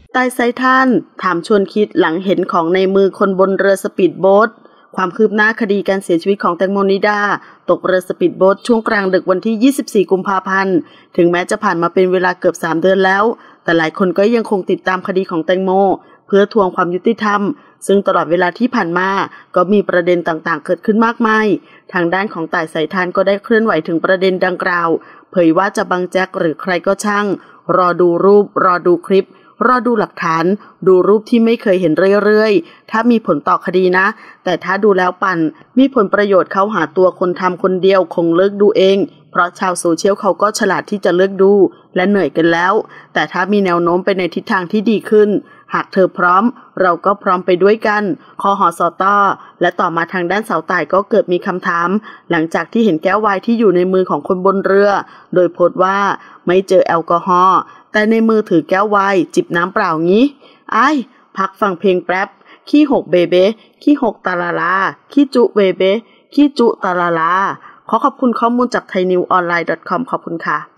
ใต้ไซท่านถามชวนคิดหลังเห็นของในมือคนบนเรือสปีดโบ๊ทความคืบหน้าคดีการเสียชีวิตของแตงโมนิดาตกเรือสปีดโบ๊ทช่วงกลางดึกวันที่24กุมภาพันธ์ถึงแม้จะผ่านมาเป็นเวลาเกือบ3เดือนแล้วแต่หลายคนก็ยังคงติดตามคดีของแตงโมเพื่อทวงความยุติธรรมซึ่งตลอดเวลาที่ผ่านมาก็มีประเด็นต่างๆเกิดขึ้นมากมายทางด้านของต่ายสายทานก็ได้เคลื่อนไหวถึงประเด็นดังกล่าวเผยว่าจะบังแจ็คหรือใครก็ช่างรอดูรูปรอดูคลิปรอดูหลักฐานดูรูปที่ไม่เคยเห็นเรื่อยๆถ้ามีผลต่อคดีนะแต่ถ้าดูแล้วปั่นมีผลประโยชน์เข้าหาตัวคนทำคนเดียวคงเลิกดูเองเพราะชาวโซเชียลเขาก็ฉลาดที่จะเลือกดูและเหนื่อยกันแล้วแต่ถ้ามีแนวโน้มไปในทิศทางที่ดีขึ้นหากเธอพร้อมเราก็พร้อมไปด้วยกันคหสต.และต่อมาทางด้านสาวต่ายก็เกิดมีคำถามหลังจากที่เห็นแก้วไวน์ที่อยู่ในมือของคนบนเรือโดยโพสต์ว่าไม่เจอแอลกอฮอล์แต่ในมือถือแก้วไวน์จิบน้ำเปล่างี้พักฟังเพลงแป๊บขี้หกเบเบ้ขี้หกตาลาลาขี้จุเบเบ้ขี้จุตาลาลาขอขอบคุณข้อมูลจาก thainews online.com ขอบคุณค่ะ